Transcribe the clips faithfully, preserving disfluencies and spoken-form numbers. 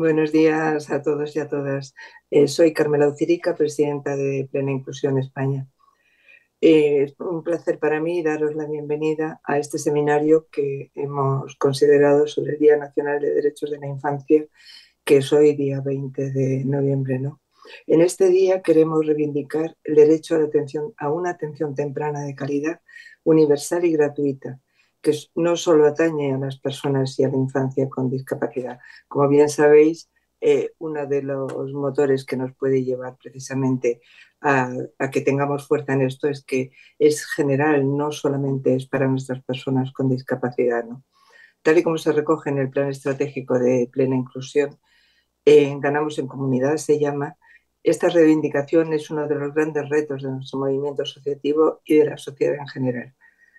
Buenos días a todos y a todas. Eh, soy Carmela Ucirica, presidenta de Plena Inclusión España. Eh, es un placer para mí daros la bienvenida a este seminario que hemos considerado sobre el Día Nacional de Derechos de la Infancia, que es hoy día veinte de noviembre, ¿no? En este día queremos reivindicar el derecho a, la atención, a una atención temprana de calidad, universal y gratuita, que no solo atañe a las personas y a la infancia con discapacidad. Como bien sabéis, eh, uno de los motores que nos puede llevar precisamente a, a que tengamos fuerza en esto es que es general, no solamente es para nuestras personas con discapacidad, ¿no? Tal y como se recoge en el Plan Estratégico de Plena Inclusión, eh, Ganamos en Comunidad se llama, esta reivindicación es uno de los grandes retos de nuestro movimiento asociativo y de la sociedad en general.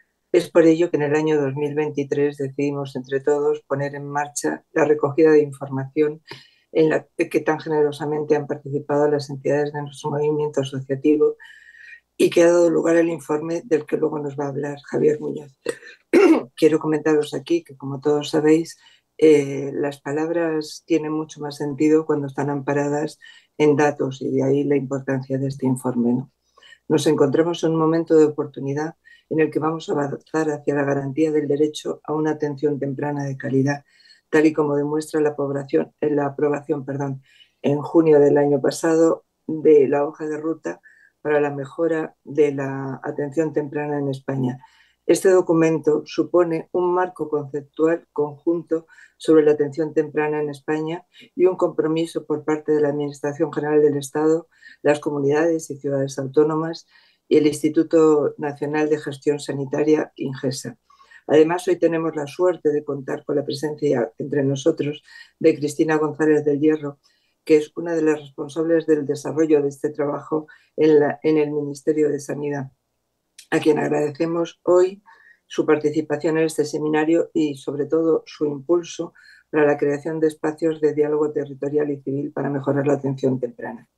Es por ello que en el año dos mil veintitrés decidimos entre todos poner en marcha la recogida de información en la que tan generosamente han participado las entidades de nuestro movimiento asociativo y que ha dado lugar al informe del que luego nos va a hablar Javier Muñoz. Quiero comentaros aquí que, como todos sabéis, eh, las palabras tienen mucho más sentido cuando están amparadas en datos, y de ahí la importancia de este informe, ¿no? Nos encontramos en un momento de oportunidad en el que vamos a avanzar hacia la garantía del derecho a una atención temprana de calidad, tal y como demuestra la, población, la aprobación perdón, en junio del año pasado de la hoja de ruta para la mejora de la atención temprana en España. Este documento supone un marco conceptual conjunto sobre la atención temprana en España y un compromiso por parte de la Administración General del Estado, las comunidades y ciudades autónomas y el Instituto Nacional de Gestión Sanitaria, INGESA. Además, hoy tenemos la suerte de contar con la presencia entre nosotros de Cristina González del Hierro, que es una de las responsables del desarrollo de este trabajo en, la, en el Ministerio de Sanidad, a quien agradecemos hoy su participación en este seminario y, sobre todo, su impulso para la creación de espacios de diálogo territorial y civil para mejorar la atención temprana.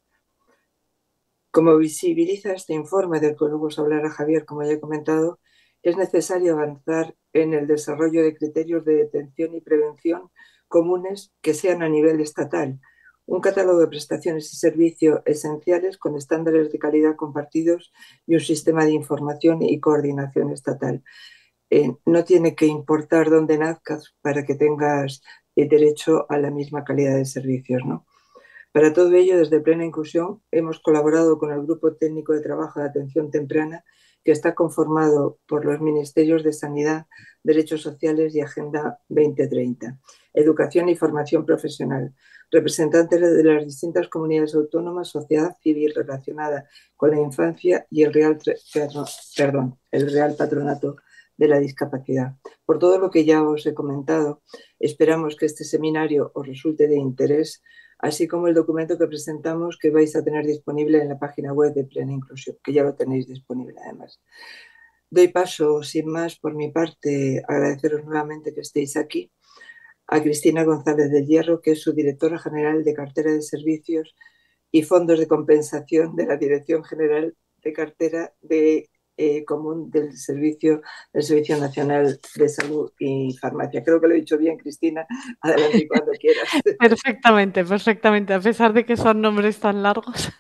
Como visibiliza este informe, del que luego os hablará Javier, como ya he comentado, es necesario avanzar en el desarrollo de criterios de detención y prevención comunes que sean a nivel estatal, un catálogo de prestaciones y servicios esenciales con estándares de calidad compartidos y un sistema de información y coordinación estatal. Eh, no tiene que importar dónde nazcas para que tengas derecho a la misma calidad de servicios, ¿no? Para todo ello, desde Plena Inclusión, hemos colaborado con el Grupo Técnico de Trabajo de Atención Temprana, que está conformado por los Ministerios de Sanidad, Derechos Sociales y Agenda veinte treinta, Educación y Formación Profesional, representantes de las distintas comunidades autónomas, sociedad civil relacionada con la infancia y el Real, perdón, el Real Patronato de la Discapacidad. Por todo lo que ya os he comentado, esperamos que este seminario os resulte de interés, así como el documento que presentamos, que vais a tener disponible en la página web de Plena Inclusión, que ya lo tenéis disponible además. Doy paso, sin más, por mi parte, agradeceros nuevamente que estéis aquí, a Cristina González del Hierro, que es su directora general de Cartera de Servicios y Fondos de Compensación de la Dirección General de Cartera de Eh, común del servicio, del Servicio Nacional de Salud y Farmacia. Creo que lo he dicho bien, Cristina. Adelante cuando quieras. Perfectamente, perfectamente, a pesar de que son nombres tan largos.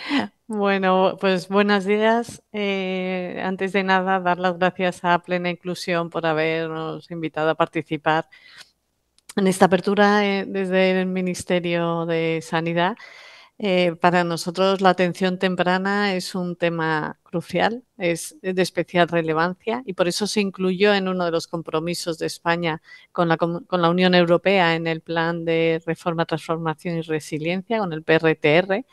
Bueno, pues buenos días. Eh, antes de nada, dar las gracias a Plena Inclusión por habernos invitado a participar en esta apertura eh, desde el Ministerio de Sanidad. Eh, para nosotros la atención temprana es un tema crucial, es de especial relevancia y por eso se incluyó en uno de los compromisos de España con la, con la Unión Europea en el Plan de Reforma, Transformación y Resiliencia, con el P R T R,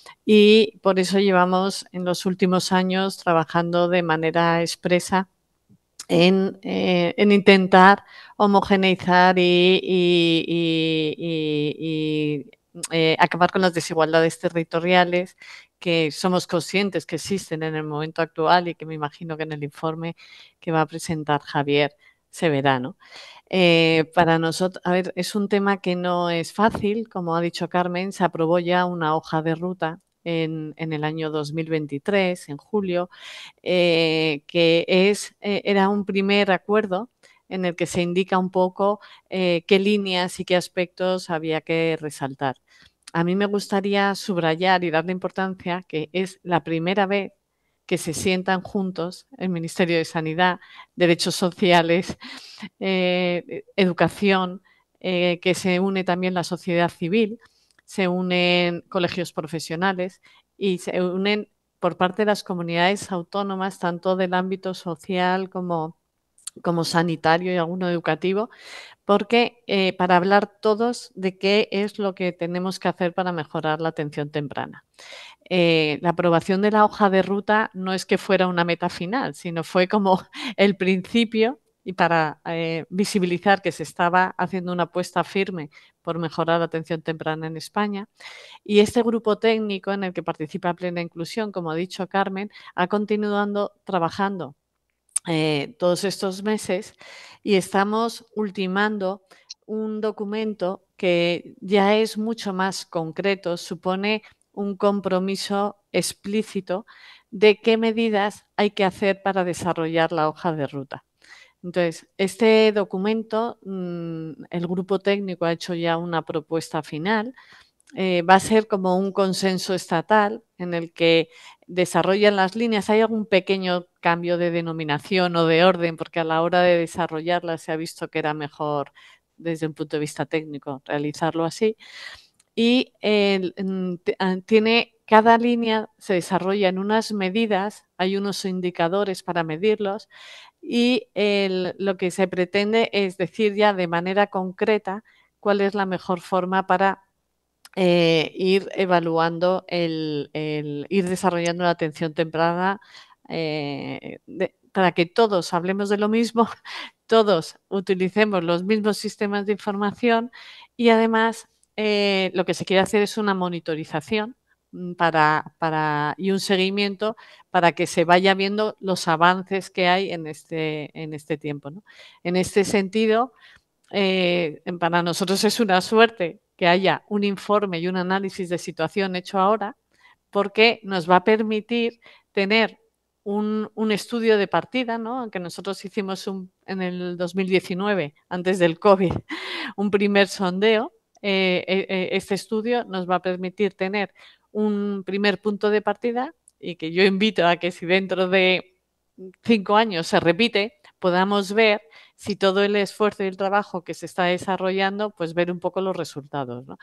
y por eso llevamos en los últimos años trabajando de manera expresa en, eh, en intentar homogeneizar y, y, y, y, y eh, acabar con las desigualdades territoriales que somos conscientes que existen en el momento actual y que me imagino que en el informe que va a presentar Javier se verá, ¿no? Eh, para nosotros, a ver, es un tema que no es fácil, como ha dicho Carmen, se aprobó ya una hoja de ruta en, en el año dos mil veintitrés, en julio, eh, que es, eh, era un primer acuerdo en el que se indica un poco eh, qué líneas y qué aspectos había que resaltar. A mí me gustaría subrayar y darle importancia que es la primera vez que se sientan juntos el Ministerio de Sanidad, Derechos Sociales, eh, Educación, eh, que se une también la sociedad civil, se unen colegios profesionales y se unen por parte de las comunidades autónomas, tanto del ámbito social como, como sanitario y alguno educativo, porque eh, para hablar todos de qué es lo que tenemos que hacer para mejorar la atención temprana. Eh, la aprobación de la hoja de ruta no es que fuera una meta final, sino fue como el principio y para eh, visibilizar que se estaba haciendo una apuesta firme por mejorar la atención temprana en España. Y este grupo técnico en el que participa Plena Inclusión, como ha dicho Carmen, ha continuado trabajando eh, todos estos meses y estamos ultimando un documento que ya es mucho más concreto, supone un compromiso explícito de qué medidas hay que hacer para desarrollar la hoja de ruta. Entonces, este documento, mmm, el grupo técnico ha hecho ya una propuesta final. Eh, va a ser como un consenso estatal en el que desarrollan las líneas. Hay algún pequeño cambio de denominación o de orden, porque a la hora de desarrollarlas se ha visto que era mejor desde un punto de vista técnico realizarlo así. Y eh, tiene, cada línea se desarrolla en unas medidas, hay unos indicadores para medirlos y el, lo que se pretende es decir ya de manera concreta cuál es la mejor forma para Eh, ir evaluando, el, el, ir desarrollando la atención temprana eh, de, para que todos hablemos de lo mismo, todos utilicemos los mismos sistemas de información y además eh, lo que se quiere hacer es una monitorización para, para, y un seguimiento para que se vaya viendo los avances que hay en este, en este tiempo, ¿no? En este sentido, eh, para nosotros es una suerte que haya un informe y un análisis de situación hecho ahora, porque nos va a permitir tener un, un estudio de partida, ¿no? Aunque nosotros hicimos un, en el dos mil diecinueve, antes del COVID, un primer sondeo. Eh, eh, este estudio nos va a permitir tener un primer punto de partida y que yo invito a que si dentro de cinco años se repite, podamos ver si todo el esfuerzo y el trabajo que se está desarrollando, pues ver un poco los resultados, ¿no?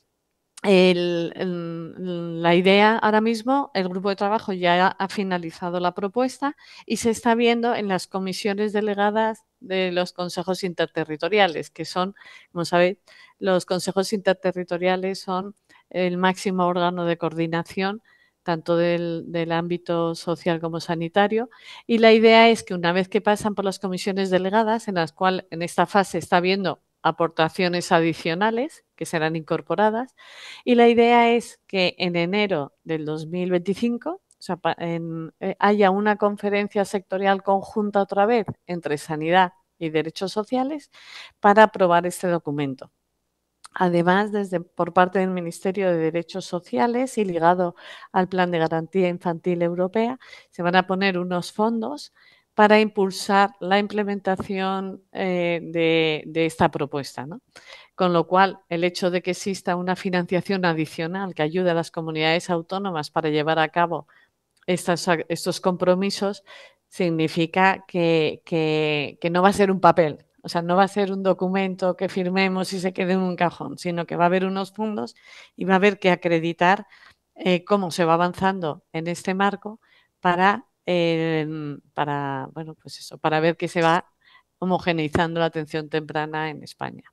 El, el, la idea ahora mismo, el grupo de trabajo ya ha finalizado la propuesta y se está viendo en las comisiones delegadas de los consejos interterritoriales, que son, como sabéis, los consejos interterritoriales son el máximo órgano de coordinación tanto del, del ámbito social como sanitario, y la idea es que una vez que pasan por las comisiones delegadas, en las cuales en esta fase está viendo aportaciones adicionales que serán incorporadas, y la idea es que en enero del dos mil veinticinco, o sea, en, eh, haya una conferencia sectorial conjunta otra vez entre Sanidad y Derechos Sociales para aprobar este documento. Además, desde, por parte del Ministerio de Derechos Sociales y ligado al Plan de Garantía Infantil Europea, se van a poner unos fondos para impulsar la implementación eh, de, de esta propuesta, ¿no? Con lo cual, el hecho de que exista una financiación adicional que ayude a las comunidades autónomas para llevar a cabo estas, estos compromisos significa que, que, que no va a ser un papel. O sea, no va a ser un documento que firmemos y se quede en un cajón, sino que va a haber unos fondos y va a haber que acreditar eh, cómo se va avanzando en este marco para, eh, para, bueno, pues eso, para ver que se va homogeneizando la atención temprana en España.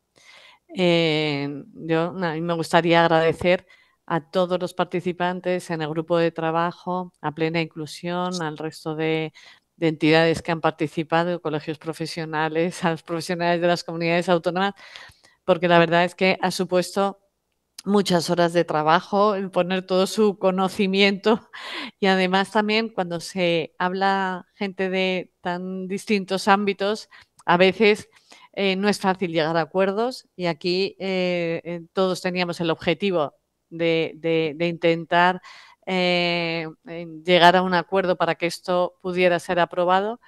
Eh, yo, a mí me gustaría agradecer a todos los participantes en el grupo de trabajo, a Plena Inclusión, al resto de, de entidades que han participado, colegios profesionales, a los profesionales de las comunidades autónomas, porque la verdad es que ha supuesto muchas horas de trabajo en poner todo su conocimiento y además también cuando se habla gente de tan distintos ámbitos, a veces eh, no es fácil llegar a acuerdos y aquí eh, todos teníamos el objetivo de, de, de intentar eh, llegar a un acuerdo para que esto pudiera ser aprobado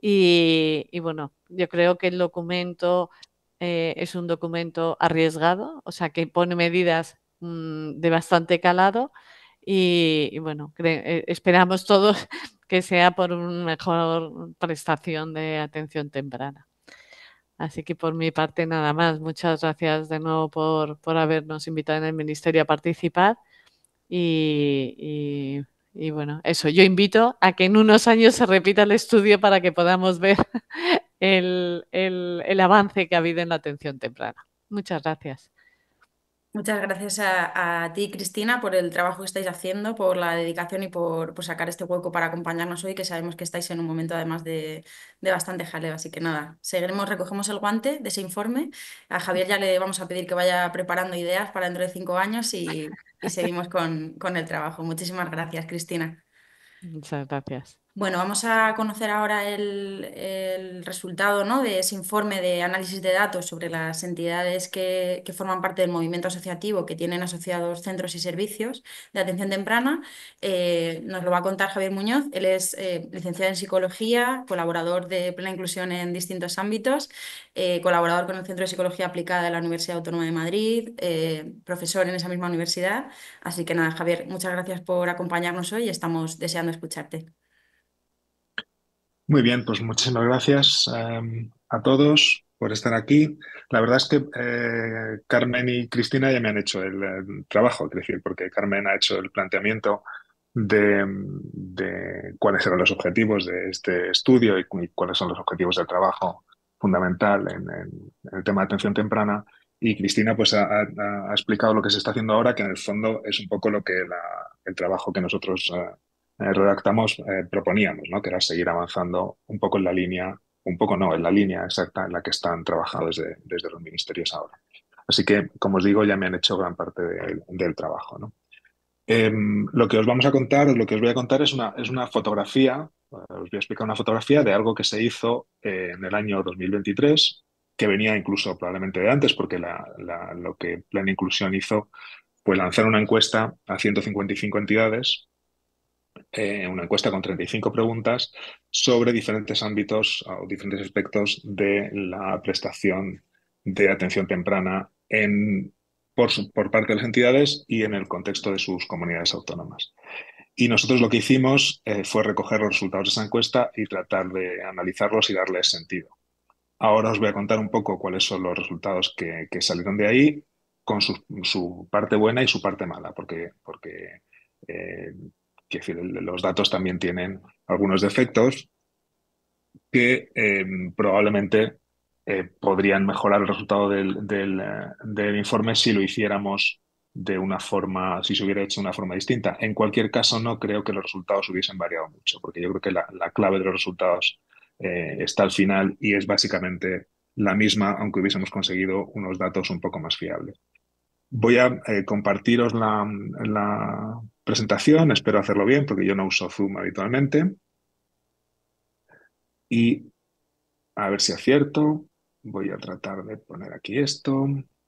Y, y bueno, yo creo que el documento eh, es un documento arriesgado, o sea, que pone medidas mmm, de bastante calado y, y bueno, eh, esperamos todos que sea por una mejor prestación de atención temprana. Así que por mi parte nada más. Muchas gracias de nuevo por, por habernos invitado en el Ministerio a participar y, y, y, bueno, eso, yo invito a que en unos años se repita el estudio para que podamos ver el, el, el avance que ha habido en la atención temprana. Muchas gracias. Muchas gracias a, a ti, Cristina, por el trabajo que estáis haciendo, por la dedicación y por, por sacar este hueco para acompañarnos hoy, que sabemos que estáis en un momento además de, de bastante jaleo. Así que nada, seguiremos, recogemos el guante de ese informe. A Javier ya le vamos a pedir que vaya preparando ideas para dentro de cinco años y, y seguimos con, con el trabajo. Muchísimas gracias, Cristina. Muchas gracias. Bueno, vamos a conocer ahora el, el resultado, ¿no?, de ese informe de análisis de datos sobre las entidades que, que forman parte del movimiento asociativo que tienen asociados centros y servicios de atención temprana. Eh, nos lo va a contar Javier Muñoz. Él es eh, licenciado en psicología, colaborador de Plena Inclusión en distintos ámbitos, eh, colaborador con el Centro de Psicología Aplicada de la Universidad Autónoma de Madrid, eh, profesor en esa misma universidad. Así que nada, Javier, muchas gracias por acompañarnos hoy y estamos deseando escucharte. Muy bien, pues muchísimas gracias eh, a todos por estar aquí. La verdad es que eh, Carmen y Cristina ya me han hecho el, el trabajo, es decir, porque Carmen ha hecho el planteamiento de, de cuáles eran los objetivos de este estudio y, y cuáles son los objetivos del trabajo fundamental en, en- en el tema de atención temprana. Y Cristina pues ha, ha- ha explicado lo que se está haciendo ahora, que en el fondo es un poco lo que la- el trabajo que nosotros eh, eh, redactamos, eh, proponíamos, ¿no? Que era seguir avanzando un poco en la línea, un poco no, en la línea exacta en la que están trabajando desde, desde los ministerios ahora. Así que, como os digo, ya me han hecho gran parte de- del trabajo, ¿no? Em, lo que os vamos a contar, lo que os voy a contar es una, es una fotografía, eh, os voy a explicar una fotografía de algo que se hizo eh, en el año dos mil veintitrés, que venía incluso probablemente de antes, porque la- la- lo que Plan Inclusión hizo fue lanzar una encuesta a ciento cincuenta y cinco entidades, eh, una encuesta con treinta y cinco preguntas sobre diferentes ámbitos o diferentes aspectos de la prestación de atención temprana en, por, su- por parte de las entidades y en el contexto de sus comunidades autónomas. Y nosotros lo que hicimos eh, fue recoger los resultados de esa encuesta y tratar de analizarlos y darles sentido. Ahora os voy a contar un poco cuáles son los resultados que, que salieron de ahí, con su, su parte buena y su parte mala, porque, porque eh, quiero decir, el- los datos también tienen algunos defectos que eh, probablemente eh, podrían mejorar el resultado del, del, eh, del informe si lo hiciéramos de una forma, si se hubiera hecho de una forma distinta. En cualquier caso, no creo que los resultados hubiesen variado mucho, porque yo creo que la, la clave de los resultados eh, está al final y es básicamente la misma, aunque hubiésemos conseguido unos datos un poco más fiables. Voy a eh, compartiros la, la presentación, espero hacerlo bien, porque yo no uso Zoom habitualmente. Y a ver si acierto. Voy a tratar de poner aquí esto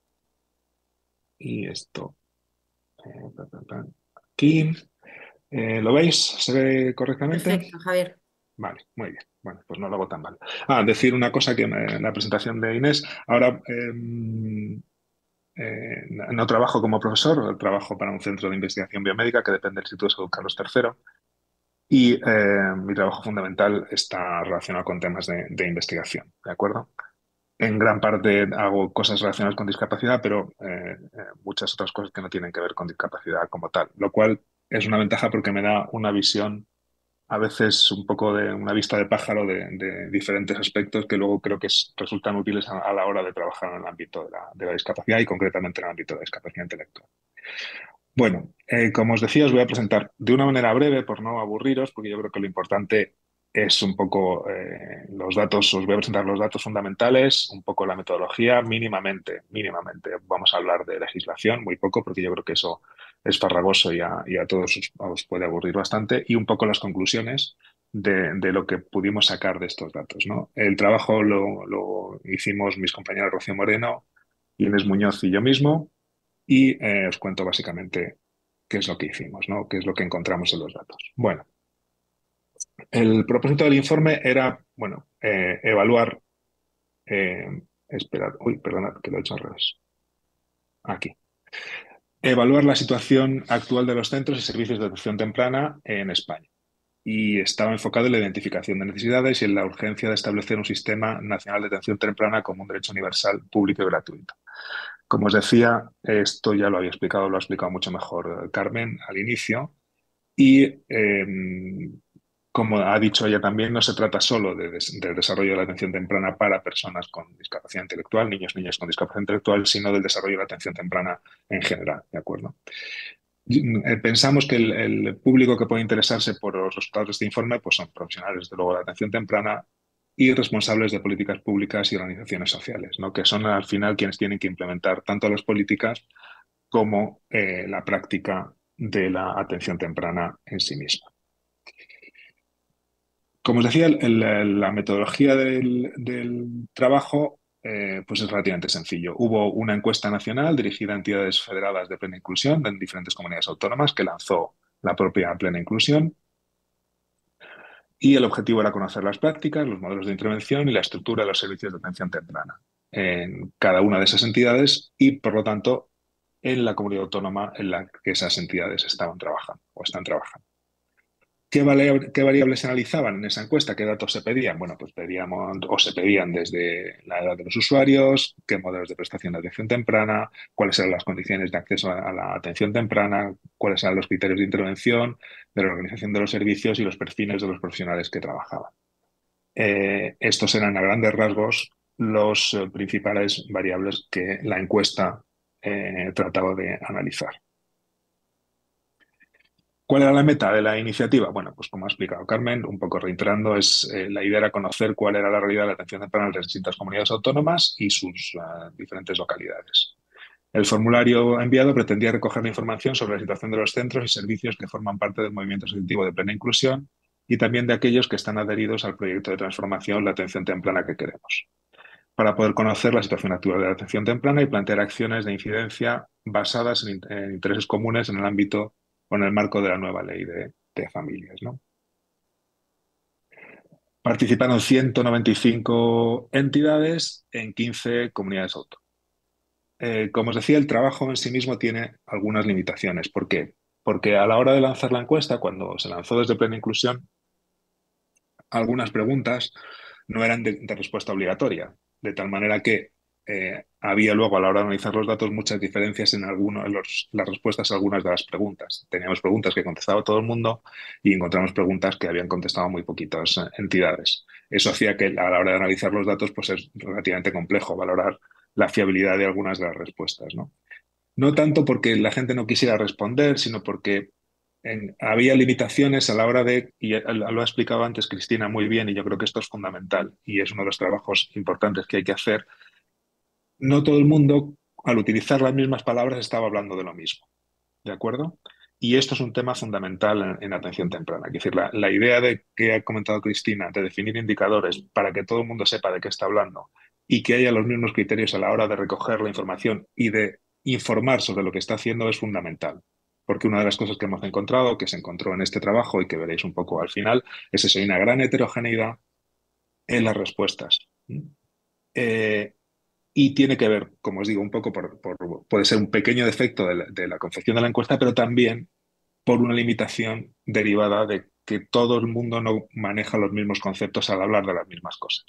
y esto. eh, pa, pa, pa, Aquí. Eh, ¿lo veis? ¿Se ve correctamente? Perfecto, Javier. Vale, muy bien. Bueno, pues no lo hago tan mal. Ah, decir una cosa que en la presentación de Inés. Ahora eh, eh, no trabajo como profesor, trabajo para un centro de investigación biomédica que depende del Instituto de Salud Carlos tercero. Y eh, mi trabajo fundamental está relacionado con temas de, de investigación, ¿de acuerdo? En gran parte hago cosas relacionadas con discapacidad, pero eh, eh, muchas otras cosas que no tienen que ver con discapacidad como tal, lo cual es una ventaja porque me da una visión, a veces un poco de una vista de pájaro de, de diferentes aspectos que luego creo que es- resultan útiles a, a la hora de trabajar en el ámbito de la, de la discapacidad y concretamente en el ámbito de la discapacidad intelectual. Bueno, eh, como os decía, os voy a presentar de una manera breve, por no aburriros, porque yo creo que lo importante es un poco eh, los datos, os voy a presentar los datos fundamentales, un poco la metodología, mínimamente, mínimamente. Vamos a hablar de legislación, muy poco, porque yo creo que eso es farragoso y a, y a todos os, os puede aburrir bastante, y un poco las conclusiones de, de lo que pudimos sacar de estos datos, ¿no? El trabajo lo, lo hicimos mis compañeros Rocío Moreno, Inés Muñoz y yo mismo. Y eh, os cuento básicamente qué es lo que hicimos, ¿no? Qué es lo que encontramos en los datos. Bueno, El propósito del informe era, bueno, eh, evaluar, eh, esperad, uy, perdonad, que lo he hecho al revés. Aquí. Evaluar la situación actual de los centros y servicios de atención temprana en España. Y estaba enfocado en la identificación de necesidades y en la urgencia de establecer un sistema nacional de atención temprana como un derecho universal, público y gratuito. Como os decía, esto ya lo había explicado, lo ha explicado mucho mejor Carmen al inicio. Y eh, como ha dicho ella también, no se trata solo de, des del desarrollo de la atención temprana para personas con discapacidad intelectual, niños, niñas con discapacidad intelectual, sino del desarrollo de la atención temprana en general, ¿de acuerdo? Pensamos que el, el público que puede interesarse por los resultados de este informe pues son profesionales, desde luego, de la atención temprana y responsables de políticas públicas y organizaciones sociales, ¿no? Que son al final quienes tienen que implementar tanto las políticas como eh, la práctica de la atención temprana en sí misma. Como os decía, el, el, la metodología del, del trabajo eh, pues es relativamente sencillo. Hubo una encuesta nacional dirigida a entidades federadas de plena inclusión en diferentes comunidades autónomas que lanzó la propia Plena Inclusión, y el objetivo era conocer las prácticas, los modelos de intervención y la estructura de los servicios de atención temprana en cada una de esas entidades y, por lo tanto, en la comunidad autónoma en la que esas entidades estaban trabajando o están trabajando. ¿Qué, variables, ¿Qué variables se analizaban en esa encuesta? ¿Qué datos se pedían? Bueno, pues pedíamos o se pedían desde la edad de los usuarios, qué modelos de prestación de atención temprana, cuáles eran las condiciones de acceso a la atención temprana, cuáles eran los criterios de intervención, de la organización de los servicios y los perfiles de los profesionales que trabajaban. Eh, estos eran a grandes rasgos los eh, principales variables que la encuesta eh, trataba de analizar. ¿Cuál era la meta de la iniciativa? Bueno, pues como ha explicado Carmen, un poco reiterando, es, eh, la idea era conocer cuál era la realidad de la atención temprana en las distintas comunidades autónomas y sus uh, diferentes localidades. El formulario enviado pretendía recoger la información sobre la situación de los centros y servicios que forman parte del movimiento asociativo de plena inclusión y también de aquellos que están adheridos al proyecto de transformación La atención temprana que queremos, para poder conocer la situación actual de la atención temprana y plantear acciones de incidencia basadas en, en intereses comunes en el ámbito o en el marco de la nueva ley de, de familias, ¿no? Participaron ciento noventa y cinco entidades en quince comunidades autónomas. Eh, como os decía, el trabajo en sí mismo tiene algunas limitaciones. ¿Por qué? Porque a la hora de lanzar la encuesta, cuando se lanzó desde Plena Inclusión, algunas preguntas no eran de, de respuesta obligatoria, de tal manera que eh, había luego a la hora de analizar los datos muchas diferencias en, alguno, en los, las respuestas a algunas de las preguntas. Teníamos preguntas que contestaba todo el mundo y encontramos preguntas que habían contestado muy poquitas entidades. Eso hacía que a la hora de analizar los datos pues es relativamente complejo valorar la fiabilidad de algunas de las respuestas, ¿no? No tanto porque la gente no quisiera responder, sino porque en, había limitaciones a la hora de, y lo ha explicado antes Cristina muy bien, y yo creo que esto es fundamental y es uno de los trabajos importantes que hay que hacer. No todo el mundo, al utilizar las mismas palabras, estaba hablando de lo mismo, ¿de acuerdo? Y esto es un tema fundamental en, en atención temprana. Es decir, la, la idea de que ha comentado Cristina, de definir indicadores para que todo el mundo sepa de qué está hablando y que haya los mismos criterios a la hora de recoger la información y de informar sobre lo que está haciendo es fundamental. Porque una de las cosas que hemos encontrado, que se encontró en este trabajo y que veréis un poco al final, es eso, hay una gran heterogeneidad en las respuestas. Eh, y tiene que ver, como os digo, un poco por, por puede ser un pequeño defecto de la, de la confección de la encuesta, pero también por una limitación derivada de que todo el mundo no maneja los mismos conceptos al hablar de las mismas cosas.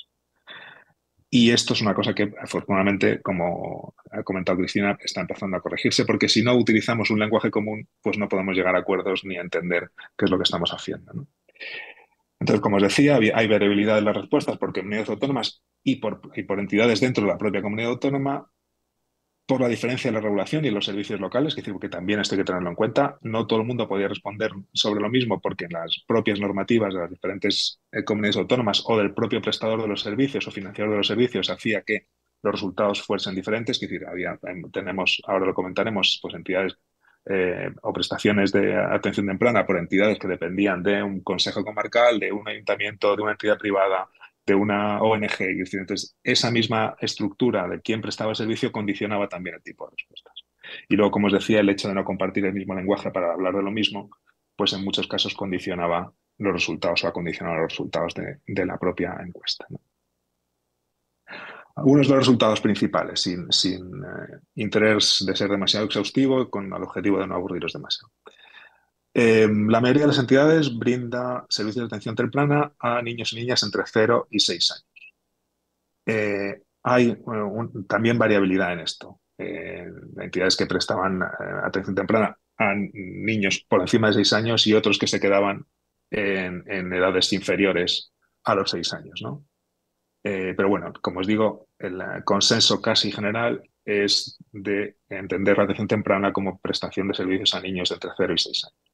Y esto es una cosa que, afortunadamente, como ha comentado Cristina, está empezando a corregirse, porque si no utilizamos un lenguaje común, pues no podemos llegar a acuerdos ni a entender qué es lo que estamos haciendo, ¿no? Entonces, como os decía, hay variabilidad en las respuestas por comunidades autónomas y por, y por entidades dentro de la propia comunidad autónoma, por la diferencia en la regulación y en los servicios locales, que, que también esto hay que tenerlo en cuenta. No todo el mundo podía responder sobre lo mismo porque en las propias normativas de las diferentes eh, comunidades autónomas o del propio prestador de los servicios o financiador de los servicios hacía que los resultados fuesen diferentes. Es decir, había, tenemos, ahora lo comentaremos, pues entidades eh, o prestaciones de atención temprana por entidades que dependían de un consejo comarcal, de un ayuntamiento, de una entidad privada, de una O N G. Entonces, esa misma estructura de quién prestaba el servicio condicionaba también el tipo de respuestas. Y luego, como os decía, el hecho de no compartir el mismo lenguaje para hablar de lo mismo, pues en muchos casos condicionaba los resultados o ha condicionado los resultados de, de la propia encuesta, ¿no? Algunos de los resultados principales, sin, sin eh, interés de ser demasiado exhaustivo y con el objetivo de no aburriros demasiado. Eh, la mayoría de las entidades brinda servicios de atención temprana a niños y niñas entre cero y seis años. Eh, hay bueno, un, también variabilidad en esto. Eh, entidades que prestaban eh, atención temprana a niños por encima de seis años y otros que se quedaban en, en edades inferiores a los seis años, ¿no? Eh, pero bueno, como os digo, el consenso casi general es de entender la atención temprana como prestación de servicios a niños entre cero y seis años.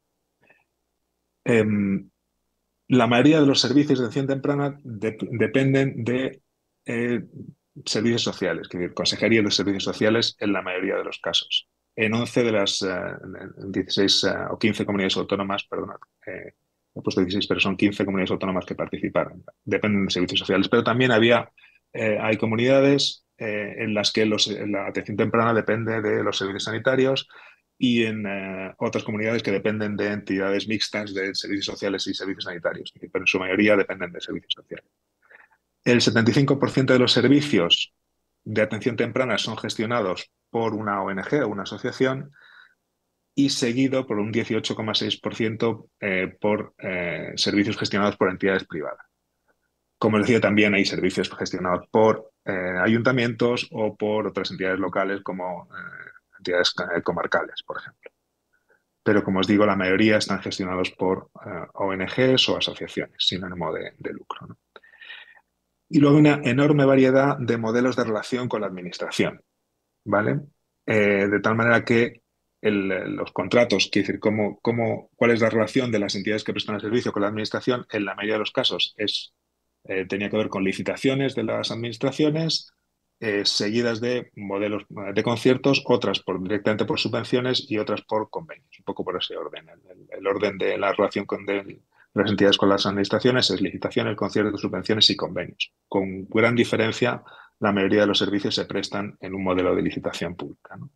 Eh, la mayoría de los servicios de atención temprana de, dependen de eh, servicios sociales, es decir, consejerías de servicios sociales en la mayoría de los casos. En once de las eh, dieciséis eh, o quince comunidades autónomas, perdón, eh, he puesto dieciséis, pero son quince comunidades autónomas que participaron. Dependen de servicios sociales, pero también había, eh, hay comunidades eh, en las que los, la atención temprana depende de los servicios sanitarios y en eh, otras comunidades que dependen de entidades mixtas de servicios sociales y servicios sanitarios, pero en su mayoría dependen de servicios sociales. El setenta y cinco por ciento de los servicios de atención temprana son gestionados por una O N G o una asociación y seguido por un dieciocho coma seis por ciento eh, por eh, servicios gestionados por entidades privadas. Como os decía, también hay servicios gestionados por eh, ayuntamientos o por otras entidades locales como eh, entidades comarcales, por ejemplo. Pero como os digo, la mayoría están gestionados por uh, O N Ges o asociaciones sin ánimo de, de lucro, ¿no? Y luego una enorme variedad de modelos de relación con la administración, ¿vale? Eh, de tal manera que el, los contratos, quiere decir, cómo, cómo, cuál es la relación de las entidades que prestan el servicio con la administración, en la mayoría de los casos es, eh, tenía que ver con licitaciones de las administraciones, Eh, seguidas de modelos de conciertos, otras por, directamente por subvenciones y otras por convenios, un poco por ese orden. El, el orden de la relación con de, de las entidades con las administraciones es licitaciones, conciertos, subvenciones y convenios. Con gran diferencia, la mayoría de los servicios se prestan en un modelo de licitación pública, ¿no?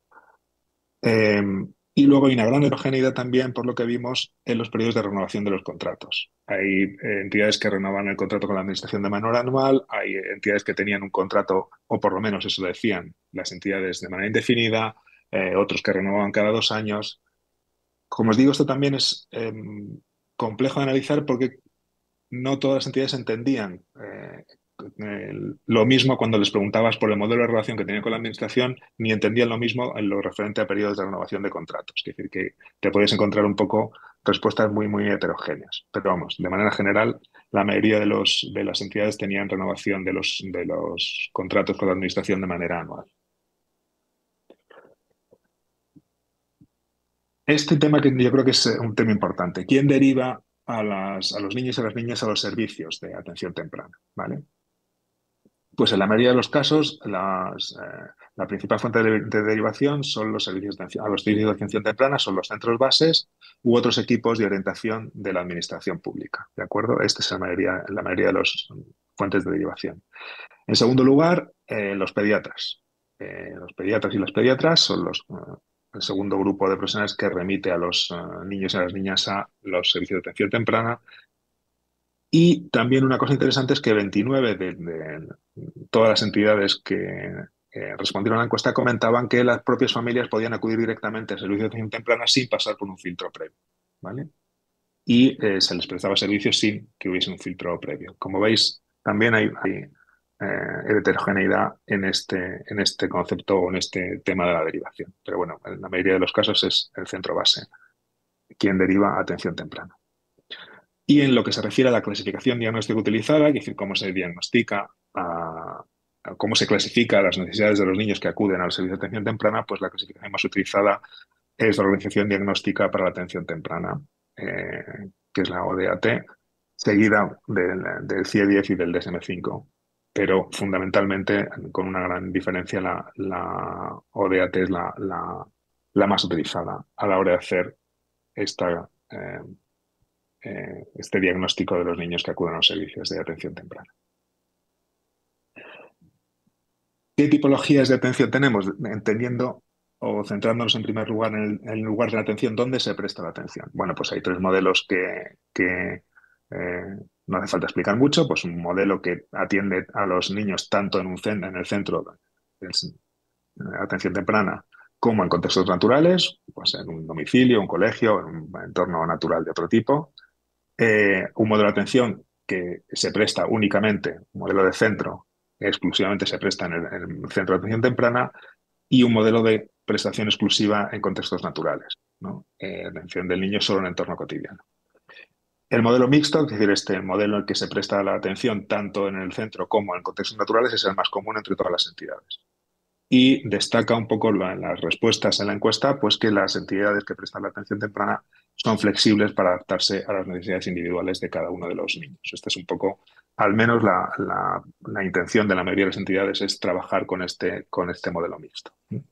Eh, y luego hay una gran heterogeneidad también, por lo que vimos, en los periodos de renovación de los contratos. Hay eh, entidades que renovaban el contrato con la administración de manera anual, hay entidades que tenían un contrato, o por lo menos eso decían las entidades, de manera indefinida, eh, otros que renovaban cada dos años. Como os digo, esto también es eh, complejo de analizar porque no todas las entidades entendían eh, el, lo mismo cuando les preguntabas por el modelo de relación que tenían con la administración, ni entendían lo mismo en lo referente a periodos de renovación de contratos. Es decir, que te puedes encontrar un poco respuestas muy, muy heterogéneas. Pero vamos, de manera general, la mayoría de, los, de las entidades tenían renovación de los, de los contratos con la administración de manera anual. Este tema que yo creo que es un tema importante. ¿Quién deriva a, las, a los niños y a las niñas a los servicios de atención temprana? ¿Vale? Pues en la mayoría de los casos, las, eh, la principal fuente de, de derivación son los servicios de atención, a los servicios de atención temprana, son los centros bases u otros equipos de orientación de la administración pública. ¿De acuerdo? Esta es la mayoría, la mayoría de las fuentes de derivación. En segundo lugar, eh, los pediatras. Eh, los pediatras y las pediatras son los, uh, el segundo grupo de profesionales que remite a los uh, niños y a las niñas a los servicios de atención temprana. Y también una cosa interesante es que veintinueve de, de todas las entidades que eh, respondieron a la encuesta comentaban que las propias familias podían acudir directamente al servicio de atención temprana sin pasar por un filtro previo, ¿vale? Y eh, se les prestaba servicio sin que hubiese un filtro previo. Como veis, también hay, hay eh, heterogeneidad en este, en este concepto o en este tema de la derivación. Pero bueno, en la mayoría de los casos es el centro base quien deriva a atención temprana. Y en lo que se refiere a la clasificación diagnóstica utilizada, es decir, cómo se diagnostica, a, a cómo se clasifica las necesidades de los niños que acuden al servicio de atención temprana, pues la clasificación más utilizada es la Organización Diagnóstica para la Atención Temprana, eh, que es la O D A T, seguida del, del C I E diez y del D S M cinco. Pero fundamentalmente, con una gran diferencia, la, la O D A T es la, la, la más utilizada a la hora de hacer esta eh, este diagnóstico de los niños que acuden a los servicios de atención temprana. ¿Qué tipologías de atención tenemos? Entendiendo o centrándonos en primer lugar en el, en el lugar de la atención, ¿dónde se presta la atención? Bueno, pues hay tres modelos que, que eh, no hace falta explicar mucho. Pues un modelo que atiende a los niños tanto en, un cen en el centro de atención temprana como en contextos naturales, pues en un domicilio, un colegio, en un entorno natural de otro tipo. Eh, un modelo de atención que se presta únicamente, un modelo de centro, que exclusivamente se presta en el, en el centro de atención temprana, y un modelo de prestación exclusiva en contextos naturales, ¿no? Eh, atención del niño solo en entorno cotidiano. El modelo mixto, es decir, este modelo en el que se presta la atención tanto en el centro como en contextos naturales, es el más común entre todas las entidades. Y destaca un poco la, las respuestas en la encuesta, pues que las entidades que prestan la atención temprana son flexibles para adaptarse a las necesidades individuales de cada uno de los niños. Esta es un poco, al menos la, la, la intención de la mayoría de las entidades es trabajar con este, con este modelo mixto.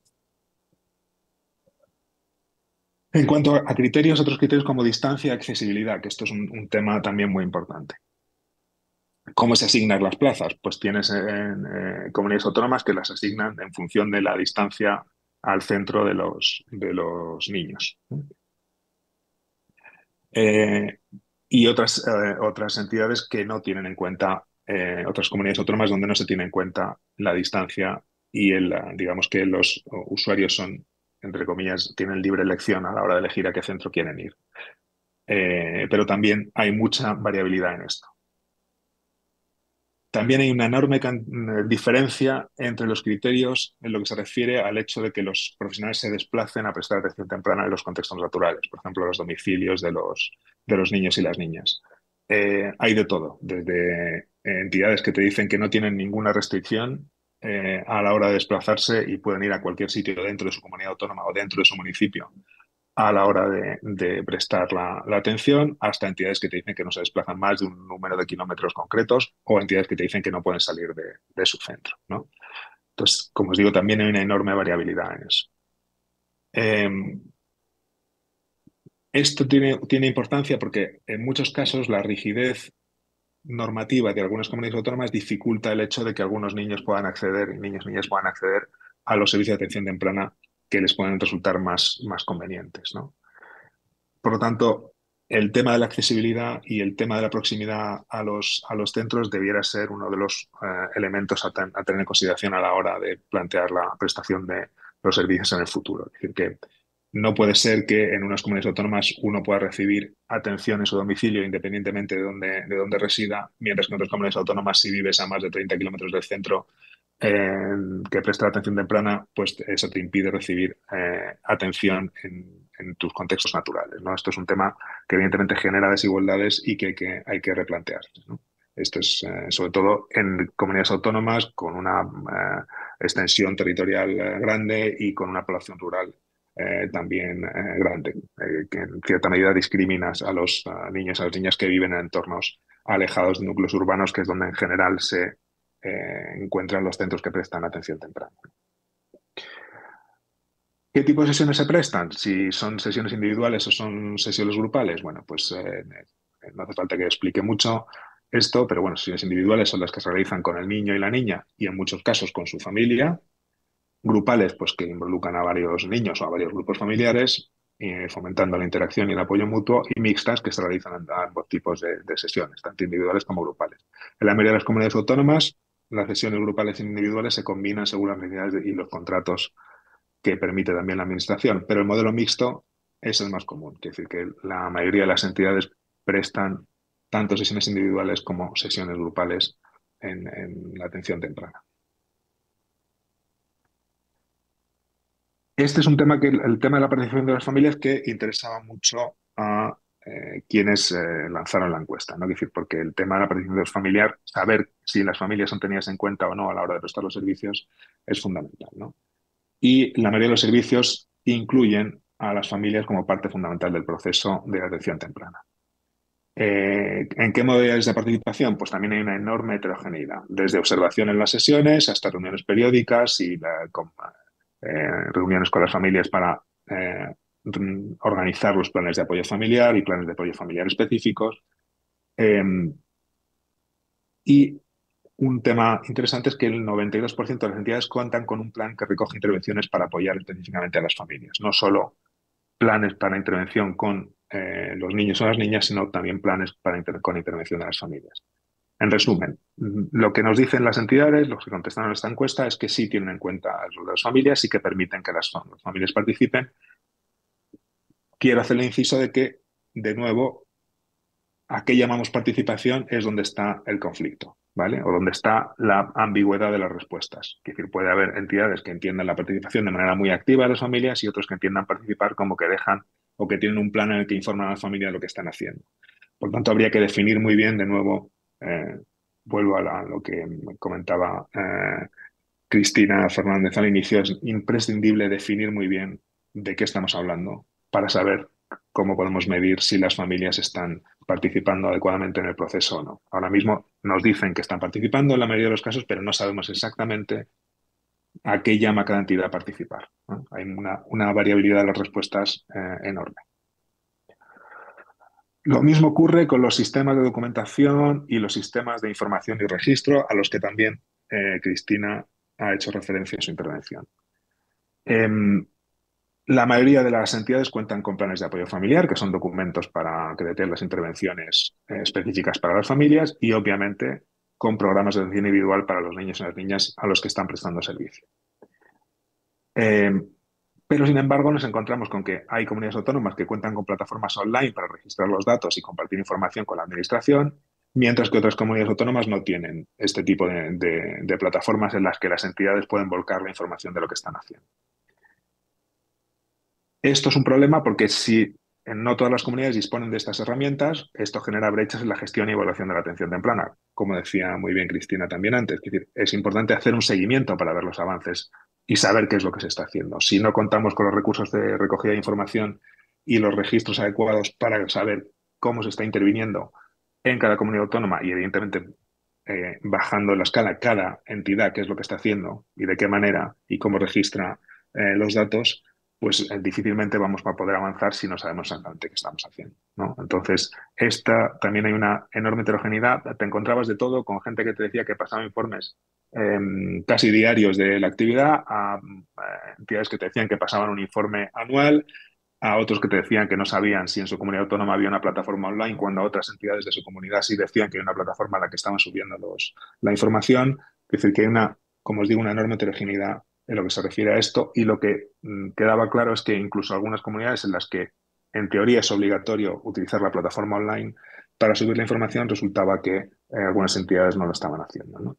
En cuanto a criterios, otros criterios como distancia y accesibilidad, que esto es un, un tema también muy importante. ¿Cómo se asignan las plazas? Pues tienes en, eh, comunidades autónomas que las asignan en función de la distancia al centro de los, de los niños. Eh, y otras, eh, otras entidades que no tienen en cuenta, eh, otras comunidades autónomas donde no se tiene en cuenta la distancia y el, digamos que los usuarios son, entre comillas, tienen libre elección a la hora de elegir a qué centro quieren ir. Eh, pero también hay mucha variabilidad en esto. También hay una enorme diferencia entre los criterios en lo que se refiere al hecho de que los profesionales se desplacen a prestar atención temprana en los contextos naturales, por ejemplo, los domicilios de los, de los niños y las niñas. Eh, hay de todo, desde entidades que te dicen que no tienen ninguna restricción eh, a la hora de desplazarse y pueden ir a cualquier sitio dentro de su comunidad autónoma o dentro de su municipio a la hora de, de prestar la, la atención, hasta entidades que te dicen que no se desplazan más de un número de kilómetros concretos o entidades que te dicen que no pueden salir de, de su centro, ¿no? Entonces, como os digo, también hay una enorme variabilidad en eso. Eh, esto tiene, tiene importancia porque en muchos casos la rigidez normativa de algunas comunidades autónomas dificulta el hecho de que algunos niños puedan acceder, niños y niñas puedan acceder a los servicios de atención temprana que les pueden resultar más, más convenientes, ¿no? Por lo tanto, el tema de la accesibilidad y el tema de la proximidad a los, a los centros debiera ser uno de los eh, elementos a, ten, a tener en consideración a la hora de plantear la prestación de los servicios en el futuro. Es decir, que no puede ser que en unas comunidades autónomas uno pueda recibir atención en su domicilio independientemente de dónde, de dónde resida, mientras que en otras comunidades autónomas, si vives a más de treinta kilómetros del centro, eh, que presta atención temprana, pues eso te impide recibir eh, atención en, en tus contextos naturales, ¿no? Esto es un tema que evidentemente genera desigualdades y que hay que, hay que replantearse, ¿no? Esto es eh, sobre todo en comunidades autónomas con una eh, extensión territorial eh, grande y con una población rural eh, también eh, grande, eh, que en cierta medida discriminas a los a niños y a las niñas que viven en entornos alejados de núcleos urbanos, que es donde en general se Eh, encuentran los centros que prestan atención temprana. ¿Qué tipo de sesiones se prestan? Si son sesiones individuales o son sesiones grupales, bueno, pues eh, no hace falta que explique mucho esto, pero bueno, sesiones individuales son las que se realizan con el niño y la niña y en muchos casos con su familia. Grupales, pues que involucran a varios niños o a varios grupos familiares, eh, fomentando la interacción y el apoyo mutuo, y mixtas, que se realizan a ambos tipos de, de sesiones, tanto individuales como grupales. En la mayoría de las comunidades autónomas, las sesiones grupales e individuales se combinan según las necesidades y los contratos que permite también la administración, pero el modelo mixto es el más común, es decir, que la mayoría de las entidades prestan tanto sesiones individuales como sesiones grupales en, en la atención temprana. Este es un tema que el tema de la participación de las familias que interesaba mucho a eh, quienes eh, lanzaron la encuesta, ¿no? Es decir, porque el tema de la participación familiar, saber si las familias son tenidas en cuenta o no a la hora de prestar los servicios, es fundamental, ¿no? Y la mayoría de los servicios incluyen a las familias como parte fundamental del proceso de atención temprana. Eh, ¿En qué modalidades de participación? Pues también hay una enorme heterogeneidad, desde observación en las sesiones hasta reuniones periódicas y la, con, eh, reuniones con las familias para eh, organizar los planes de apoyo familiar y planes de apoyo familiar específicos. Eh, y un tema interesante es que el noventa y dos por ciento de las entidades cuentan con un plan que recoge intervenciones para apoyar específicamente a las familias. No solo planes para intervención con eh, los niños o las niñas, sino también planes para inter con intervención de las familias. En resumen, lo que nos dicen las entidades, los que contestaron a esta encuesta, es que sí tienen en cuenta el rol de las familias y que permiten que las, las familias participen. Quiero hacer el inciso de que, de nuevo, ¿a qué llamamos participación? Es donde está el conflicto, ¿vale? O donde está la ambigüedad de las respuestas. Es decir, puede haber entidades que entiendan la participación de manera muy activa de las familias y otros que entiendan participar como que dejan o que tienen un plan en el que informan a la familia de lo que están haciendo. Por tanto, habría que definir muy bien, de nuevo, eh, vuelvo a, la, a lo que comentaba eh, Cristina Fernández al inicio, es imprescindible definir muy bien de qué estamos hablando para saber cómo podemos medir si las familias están participando adecuadamente en el proceso o no. Ahora mismo nos dicen que están participando en la mayoría de los casos, pero no sabemos exactamente a qué llama cada entidad a participar, ¿no? Hay una, una variabilidad de las respuestas eh, enorme. Lo mismo ocurre con los sistemas de documentación y los sistemas de información y registro, a los que también eh, Cristina ha hecho referencia en su intervención. Eh, la mayoría de las entidades cuentan con planes de apoyo familiar, que son documentos para que detallen las intervenciones eh, específicas para las familias y, obviamente, con programas de atención individual para los niños y las niñas a los que están prestando servicio. Eh, Pero, sin embargo, nos encontramos con que hay comunidades autónomas que cuentan con plataformas online para registrar los datos y compartir información con la administración, mientras que otras comunidades autónomas no tienen este tipo de, de, de plataformas en las que las entidades pueden volcar la información de lo que están haciendo. Esto es un problema porque si no todas las comunidades disponen de estas herramientas, esto genera brechas en la gestión y evaluación de la atención temprana. Como decía muy bien Cristina también antes, es decir, es importante hacer un seguimiento para ver los avances y saber qué es lo que se está haciendo. Si no contamos con los recursos de recogida de información y los registros adecuados para saber cómo se está interviniendo en cada comunidad autónoma y, evidentemente, eh, bajando en la escala cada entidad qué es lo que está haciendo y de qué manera y cómo registra eh, los datos, pues eh, difícilmente vamos a poder avanzar si no sabemos exactamente qué estamos haciendo, ¿no? Entonces, esta, también hay una enorme heterogeneidad. Te encontrabas de todo, con gente que te decía que pasaba informes eh, casi diarios de la actividad, a eh, entidades que te decían que pasaban un informe anual, a otros que te decían que no sabían si en su comunidad autónoma había una plataforma online, cuando otras entidades de su comunidad sí decían que hay una plataforma a la que estaban subiendo los, la información. Es decir, que hay una, como os digo, una enorme heterogeneidad en lo que se refiere a esto, y lo que mm, quedaba claro es que incluso algunas comunidades en las que en teoría es obligatorio utilizar la plataforma online para subir la información, resultaba que eh, algunas entidades no lo estaban haciendo, ¿no?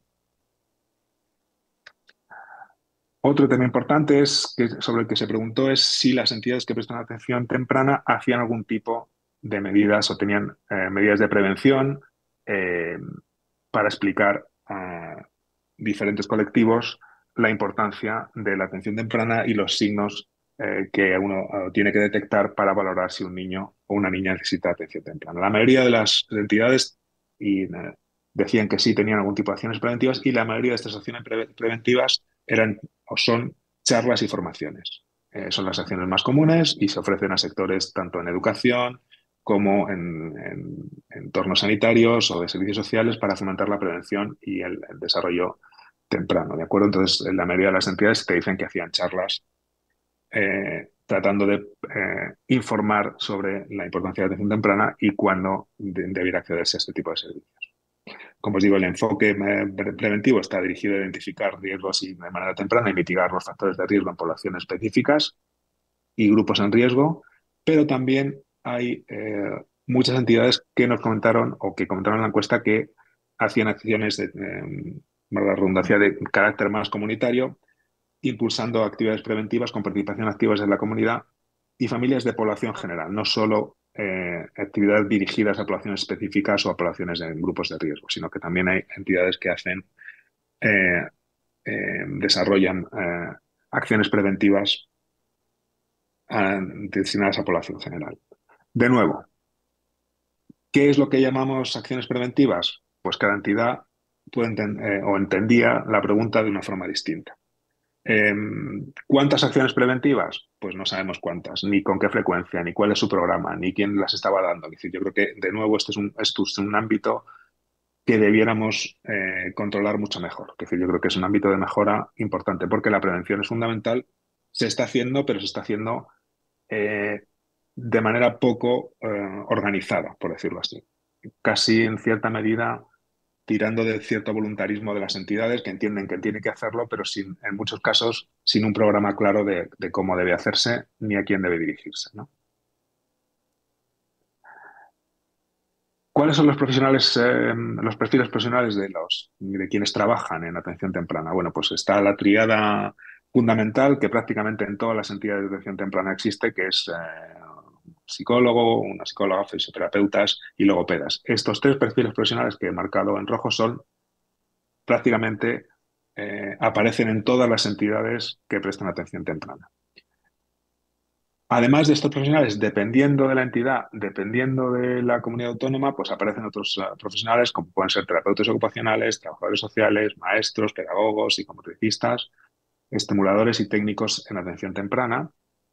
Otro tema importante es que, sobre el que se preguntó es si las entidades que prestan atención temprana hacían algún tipo de medidas o tenían eh, medidas de prevención eh, para explicar a diferentes colectivos la importancia de la atención temprana y los signos eh, que uno uh, tiene que detectar para valorar si un niño o una niña necesita atención temprana. La mayoría de las entidades y, eh, decían que sí tenían algún tipo de acciones preventivas, y la mayoría de estas acciones pre preventivas eran o son charlas y formaciones. Eh, son las acciones más comunes y se ofrecen a sectores tanto en educación como en, en, en entornos sanitarios o de servicios sociales para fomentar la prevención y el, el desarrollo temprano, ¿de acuerdo? Entonces, la mayoría de las entidades te dicen que hacían charlas eh, tratando de eh, informar sobre la importancia de la atención temprana y cuándo de, debiera accederse a este tipo de servicios. Como os digo, el enfoque eh, preventivo está dirigido a identificar riesgos y de manera temprana y mitigar los factores de riesgo en poblaciones específicas y grupos en riesgo, pero también hay eh, muchas entidades que nos comentaron o que comentaron en la encuesta que hacían acciones de, eh, la redundancia, de carácter más comunitario, impulsando actividades preventivas con participación activa de la comunidad y familias de población general, no solo eh, actividades dirigidas a poblaciones específicas o a poblaciones en grupos de riesgo, sino que también hay entidades que hacen, eh, eh, desarrollan eh, acciones preventivas eh, destinadas a población general. De nuevo, ¿qué es lo que llamamos acciones preventivas? Pues cada entidad puede enten eh, o entendía la pregunta de una forma distinta. Eh, ¿Cuántas acciones preventivas? Pues no sabemos cuántas, ni con qué frecuencia, ni cuál es su programa, ni quién las estaba dando. Es decir, yo creo que, de nuevo, esto es un, esto es un ámbito que debiéramos eh, controlar mucho mejor. Es decir, yo creo que es un ámbito de mejora importante porque la prevención es fundamental, se está haciendo, pero se está haciendo eh, de manera poco eh, organizada, por decirlo así. Casi en cierta medida tirando de cierto voluntarismo de las entidades que entienden que tienen que hacerlo, pero sin, en muchos casos sin un programa claro de, de cómo debe hacerse ni a quién debe dirigirse, ¿no? ¿Cuáles son los profesionales, eh, los perfiles profesionales de los de quienes trabajan en atención temprana? Bueno, pues está la tríada fundamental que prácticamente en todas las entidades de atención temprana existe, que es eh, un psicólogo, una psicóloga, fisioterapeutas y logopedas. Estos tres perfiles profesionales que he marcado en rojo son prácticamente eh, aparecen en todas las entidades que prestan atención temprana. Además de estos profesionales, dependiendo de la entidad, dependiendo de la comunidad autónoma, pues aparecen otros uh, profesionales como pueden ser terapeutas ocupacionales, trabajadores sociales, maestros, pedagogos, psicomotricistas, estimuladores y técnicos en atención temprana.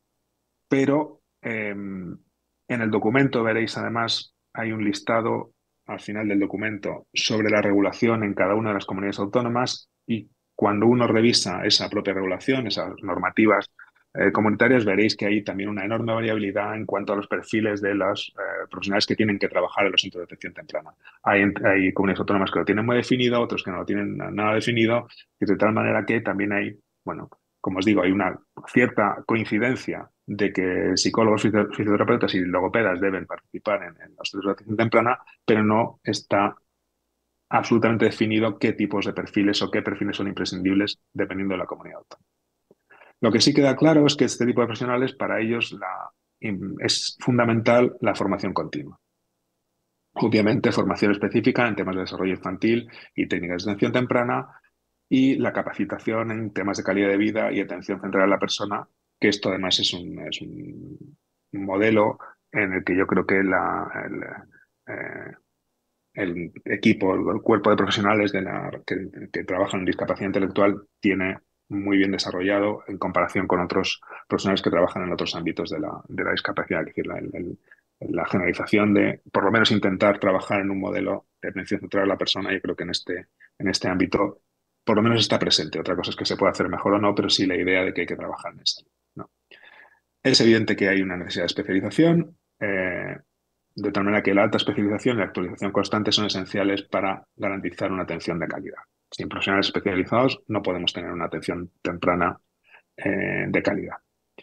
Pero eh, en el documento veréis además, hay un listado al final del documento sobre la regulación en cada una de las comunidades autónomas y cuando uno revisa esa propia regulación, esas normativas eh, comunitarias, veréis que hay también una enorme variabilidad en cuanto a los perfiles de los eh, profesionales que tienen que trabajar en los centros de atención temprana. Hay, hay comunidades autónomas que lo tienen muy definido, otros que no lo tienen nada definido, y de tal manera que también hay, bueno, como os digo, hay una cierta coincidencia de que psicólogos, fisioterapeutas y logopedas deben participar en, en los centros de atención temprana, pero no está absolutamente definido qué tipos de perfiles o qué perfiles son imprescindibles dependiendo de la comunidad autónoma. Lo que sí queda claro es que este tipo de profesionales, para ellos la, es fundamental la formación continua. Obviamente, formación específica en temas de desarrollo infantil y técnicas de atención temprana y la capacitación en temas de calidad de vida y atención centrada a la persona, que esto además es un, es un modelo en el que yo creo que la, el, eh, el equipo, el cuerpo de profesionales de la, que, que trabajan en discapacidad intelectual tiene muy bien desarrollado en comparación con otros profesionales que trabajan en otros ámbitos de la, de la discapacidad. Es decir, la, el, la generalización de, por lo menos, intentar trabajar en un modelo de atención centrada a la persona, yo creo que en este, en este ámbito por lo menos está presente. Otra cosa es que se puede hacer mejor o no, pero sí la idea de que hay que trabajar en esa, ¿no? Es evidente que hay una necesidad de especialización, eh, de tal manera que la alta especialización y la actualización constante son esenciales para garantizar una atención de calidad. Sin profesionales especializados no podemos tener una atención temprana eh, de calidad.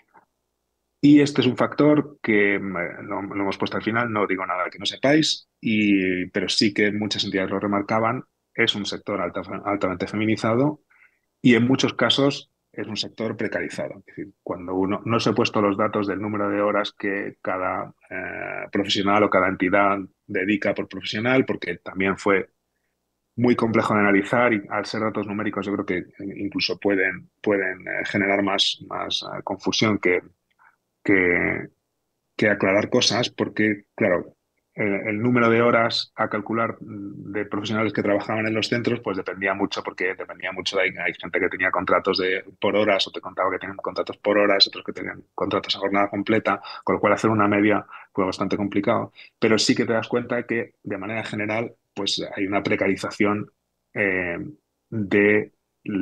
Y este es un factor que lo, lo hemos puesto al final, no digo nada que no sepáis, y, pero sí que muchas entidades lo remarcaban, es un sector alta, altamente feminizado y en muchos casos es un sector precarizado. Es decir, cuando uno, no os he puesto los datos del número de horas que cada eh, profesional o cada entidad dedica por profesional, porque también fue muy complejo de analizar y al ser datos numéricos yo creo que incluso pueden, pueden eh, generar más, más uh, confusión que, que, que aclarar cosas, porque, claro, el, el número de horas a calcular de profesionales que trabajaban en los centros, pues dependía mucho, porque dependía mucho de ahí. Hay gente que tenía contratos de, por horas, o te contaba que tenían contratos por horas, otros que tenían contratos a jornada completa, con lo cual hacer una media fue bastante complicado. Pero sí que te das cuenta que, de manera general, pues hay una precarización eh, de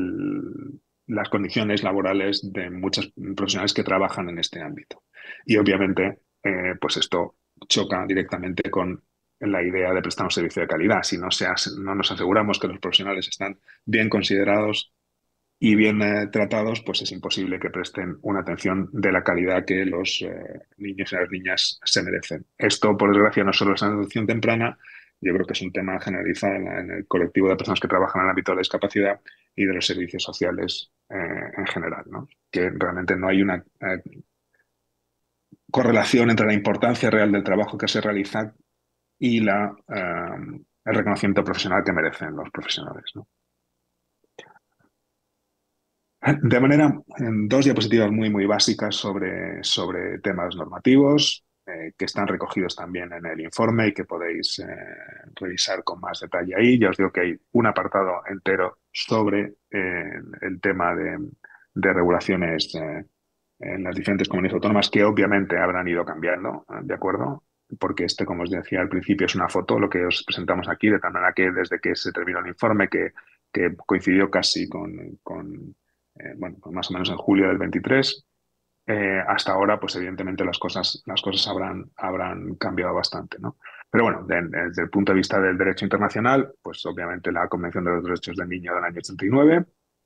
las condiciones laborales de muchos profesionales que trabajan en este ámbito. Y obviamente, eh, pues esto choca directamente con la idea de prestar un servicio de calidad. Si no, se hace, no nos aseguramos que los profesionales están bien considerados y bien eh, tratados, pues es imposible que presten una atención de la calidad que los eh, niños y las niñas se merecen. Esto, por desgracia, no solo es la atención temprana, yo creo que es un tema generalizado en, la, en el colectivo de personas que trabajan en el ámbito de la discapacidad y de los servicios sociales eh, en general, ¿no? Que realmente no hay una eh, correlación entre la importancia real del trabajo que se realiza y la, eh, el reconocimiento profesional que merecen los profesionales, ¿no? De manera, en dos diapositivas muy, muy básicas sobre, sobre temas normativos eh, que están recogidos también en el informe y que podéis eh, revisar con más detalle ahí. Ya os digo que hay un apartado entero sobre eh, el tema de, de regulaciones eh, en las diferentes comunidades autónomas que obviamente habrán ido cambiando, ¿de acuerdo? porque este, como os decía al principio, es una foto, lo que os presentamos aquí, de tal manera que desde que se terminó el informe, que, que coincidió casi con, con eh, bueno, más o menos en julio del veintitrés, eh, hasta ahora, pues evidentemente las cosas, las cosas habrán, habrán cambiado bastante, ¿no? Pero bueno, de, desde el punto de vista del derecho internacional, pues obviamente la Convención de los Derechos del Niño del año ochenta y nueve,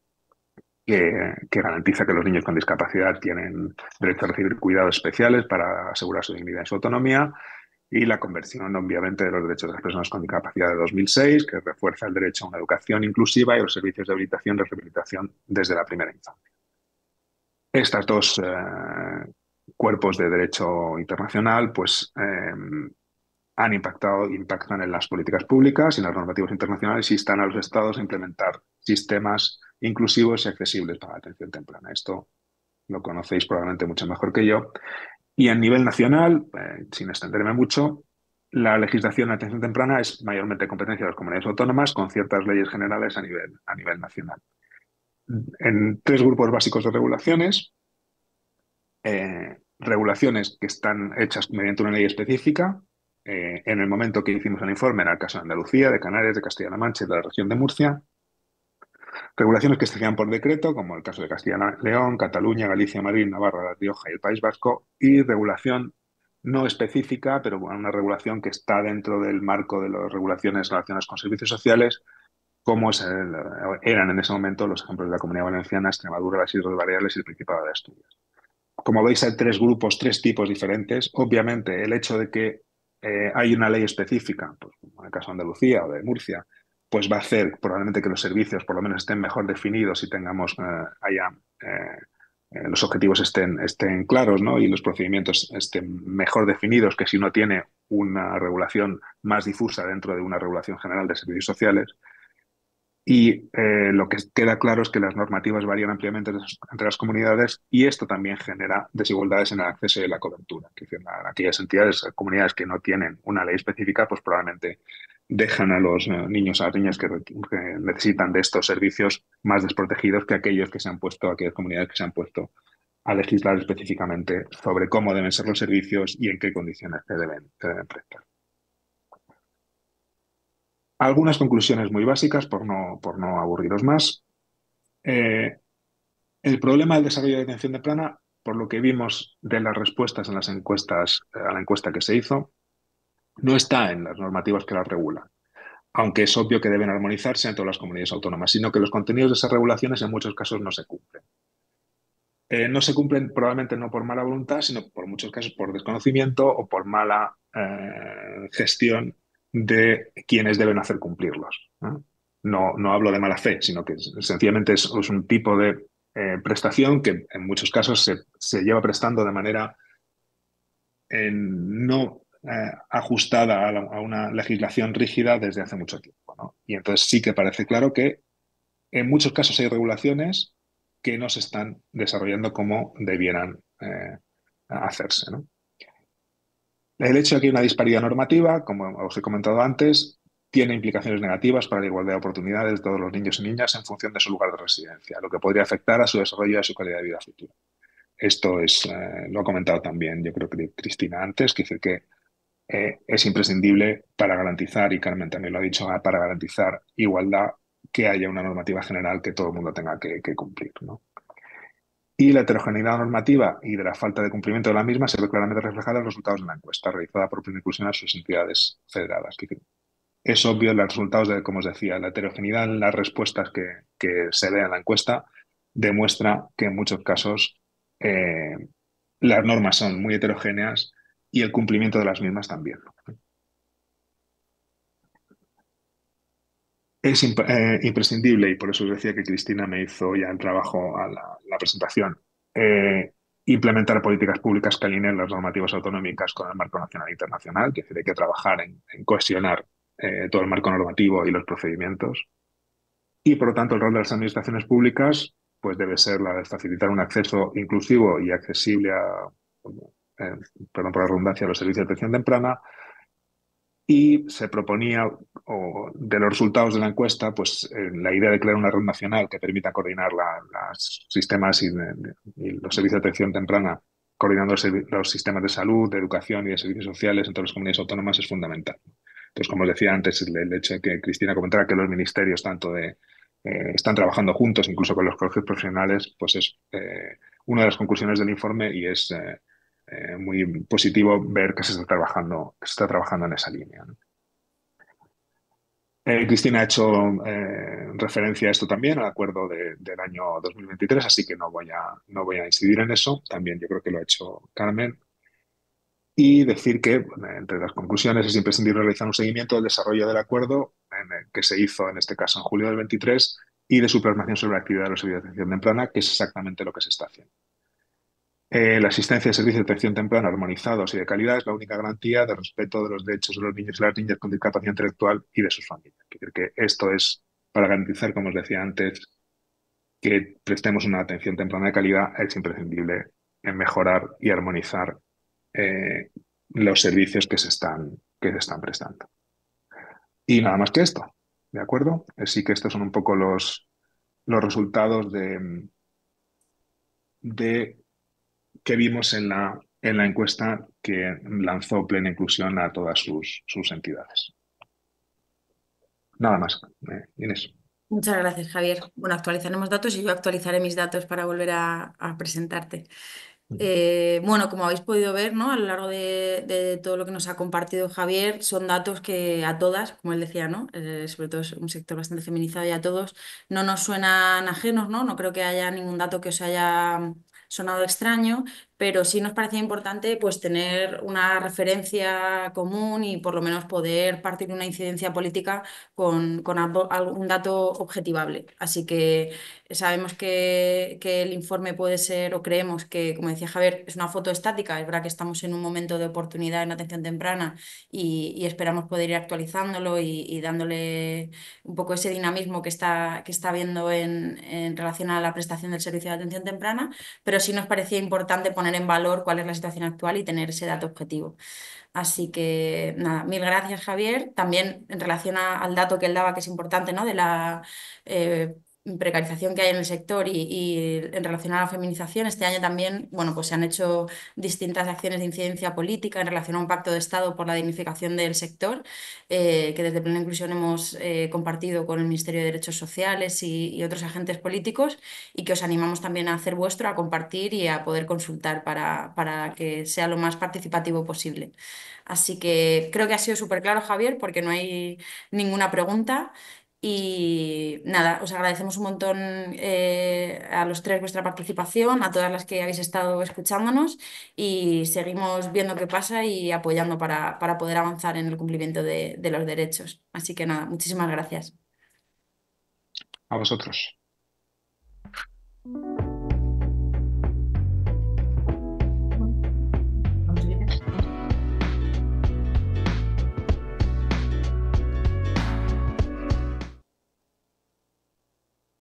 que, que garantiza que los niños con discapacidad tienen derecho a recibir cuidados especiales para asegurar su dignidad y su autonomía, y la Convención, obviamente, de los Derechos de las Personas con Discapacidad de dos mil seis, que refuerza el derecho a una educación inclusiva y los servicios de habilitación y rehabilitación desde la primera infancia. Estas dos eh, cuerpos de derecho internacional pues, eh, han impactado, impactan en las políticas públicas y en las normativas internacionales y instan a los Estados a implementar sistemas inclusivos y accesibles para la atención temprana. Esto lo conocéis probablemente mucho mejor que yo. Y a nivel nacional, eh, sin extenderme mucho, la legislación de atención temprana es mayormente competencia de las comunidades autónomas con ciertas leyes generales a nivel, a nivel nacional. En tres grupos básicos de regulaciones, eh, regulaciones que están hechas mediante una ley específica. Eh, en el momento que hicimos el informe era el caso de Andalucía, de Canarias, de Castilla-La Mancha y de la región de Murcia. Regulaciones que se hacían por decreto, como el caso de Castilla-León, Cataluña, Galicia, Madrid, Navarra, La Rioja y el País Vasco, y regulación no específica, pero una regulación que está dentro del marco de las regulaciones relacionadas con servicios sociales, como es el, eran en ese momento los ejemplos de la Comunidad Valenciana, Extremadura, las Islas Baleares y el Principado de Asturias. Como veis, hay tres grupos, tres tipos diferentes. Obviamente, el hecho de que eh, hay una ley específica, pues, en el caso de Andalucía o de Murcia, pues va a hacer probablemente que los servicios por lo menos estén mejor definidos y tengamos, eh, haya, eh, eh, los objetivos estén, estén claros, ¿no? Y los procedimientos estén mejor definidos que si uno tiene una regulación más difusa dentro de una regulación general de servicios sociales. Y eh, lo que queda claro es que las normativas varían ampliamente entre las comunidades y esto también genera desigualdades en el acceso y en la cobertura. Es decir, aquellas entidades, comunidades que no tienen una ley específica, pues probablemente dejan a los eh, niños, a las niñas que, que necesitan de estos servicios más desprotegidos que aquellos que se han puesto, aquellas comunidades que se han puesto a legislar específicamente sobre cómo deben ser los servicios y en qué condiciones se deben, se deben prestar. Algunas conclusiones muy básicas, por no, por no aburriros más. Eh, el problema del desarrollo de atención temprana, por lo que vimos de las respuestas en las encuestas, a la encuesta que se hizo, no está en las normativas que las regulan, aunque es obvio que deben armonizarse en todas las comunidades autónomas, sino que los contenidos de esas regulaciones en muchos casos no se cumplen. Eh, no se cumplen probablemente no por mala voluntad, sino por muchos casos por desconocimiento o por mala eh, gestión de quienes deben hacer cumplirlos. ¿no? No, no hablo de mala fe, sino que sencillamente es, es un tipo de eh, prestación que en muchos casos se, se lleva prestando de manera eh, no eh, ajustada a, la, a una legislación rígida desde hace mucho tiempo. ¿no? Y entonces sí que parece claro que en muchos casos hay regulaciones que no se están desarrollando como debieran eh, hacerse. ¿no? El hecho de que hay una disparidad normativa, como os he comentado antes, tiene implicaciones negativas para la igualdad de oportunidades de todos los niños y niñas en función de su lugar de residencia, lo que podría afectar a su desarrollo y a su calidad de vida futura. Esto es, eh, lo ha comentado también, yo creo que Cristina antes, que dice que eh, es imprescindible para garantizar, y Carmen también lo ha dicho, para garantizar igualdad, que haya una normativa general que todo el mundo tenga que, que cumplir. ¿no? Y la heterogeneidad normativa y de la falta de cumplimiento de la misma se ve claramente reflejada en los resultados de la encuesta realizada por Plena Inclusión a sus entidades federadas. Es obvio en los resultados de, como os decía, la heterogeneidad en las respuestas que, que se ve en la encuesta demuestra que en muchos casos eh, las normas son muy heterogéneas y el cumplimiento de las mismas también. Es imp eh, imprescindible, y por eso os decía que Cristina me hizo ya el trabajo a la, la presentación, eh, implementar políticas públicas que alineen las normativas autonómicas con el marco nacional e internacional, que es decir, hay que trabajar en, en cohesionar eh, todo el marco normativo y los procedimientos. Y, por lo tanto, el rol de las administraciones públicas pues, debe ser la de facilitar un acceso inclusivo y accesible a, eh, perdón por la redundancia, a los servicios de atención temprana. Y se proponía, o de los resultados de la encuesta, pues eh, la idea de crear una red nacional que permita coordinar los sistemas y, de, y los servicios de atención temprana coordinando los, los sistemas de salud, de educación y de servicios sociales en todas las comunidades autónomas es fundamental. Entonces, como os decía antes, el, el hecho de que Cristina comentara que los ministerios tanto de, eh, están trabajando juntos, incluso con los colegios profesionales, pues es eh, una de las conclusiones del informe y es eh, eh, muy positivo ver que se está trabajando, que se está trabajando en esa línea, ¿no? Eh, Cristina ha hecho eh, referencia a esto también, al acuerdo de, del año dos mil veintitrés, así que no voy, a, no voy a incidir en eso. También yo creo que lo ha hecho Carmen. Y decir que, bueno, entre las conclusiones, es imprescindible realizar un seguimiento del desarrollo del acuerdo en el que se hizo, en este caso, en julio del veintitrés, y de su plasmación sobre la actividad de los servicios de atención temprana, que es exactamente lo que se está haciendo. Eh, la asistencia de servicios de atención temprana armonizados y de calidad es la única garantía de respeto de los derechos de los niños y las niñas con discapacidad intelectual y de sus familias. Quiero decir que esto es para garantizar, como os decía antes, que prestemos una atención temprana de calidad. Es imprescindible en mejorar y armonizar eh, los servicios que se están, que se están prestando. Y nada más que esto, ¿de acuerdo? Así que estos son un poco los, los resultados de, de que vimos en la, en la encuesta que lanzó Plena Inclusión a todas sus, sus entidades. Nada más, eh, Inés. Muchas gracias, Javier. Bueno, actualizaremos datos y yo actualizaré mis datos para volver a, a presentarte. Eh, bueno, como habéis podido ver, ¿no? A lo largo de, de todo lo que nos ha compartido Javier, son datos que a todas, como él decía, ¿no? Eh, sobre todo es un sector bastante feminizado y a todos no nos suenan ajenos, ¿no? No creo que haya ningún dato que os haya sonado extraño, pero sí nos parecía importante pues tener una referencia común y por lo menos poder partir de una incidencia política con, con algo- algún dato objetivable. Así que sabemos que, que el informe puede ser, o creemos que, como decía Javier, es una foto estática. Es verdad que estamos en un momento de oportunidad en atención temprana y, y esperamos poder ir actualizándolo y, y dándole un poco ese dinamismo que está, que está habiendo en, en relación a la prestación del servicio de atención temprana, pero sí nos parecía importante poner en valor cuál es la situación actual y tener ese dato objetivo. Así que nada, mil gracias, Javier. También en relación a- al dato que él daba, que es importante, ¿no? De la eh, precarización que hay en el sector y, y en relación a la feminización, este año también, bueno, pues se han hecho distintas acciones de incidencia política en relación a un pacto de Estado por la dignificación del sector, eh, que desde Plena Inclusión hemos eh, compartido con el Ministerio de Derechos Sociales y, y otros agentes políticos y que os animamos también a hacer vuestro, a compartir y a poder consultar para, para que sea lo más participativo posible. Así que creo que ha sido súper claro, Javier, porque no hay ninguna pregunta. Y nada, os agradecemos un montón eh, a los tres vuestra participación, a todas las que habéis estado escuchándonos y seguimos viendo qué pasa y apoyando para, para poder avanzar en el cumplimiento de, de los derechos. Así que nada, muchísimas gracias. A vosotros.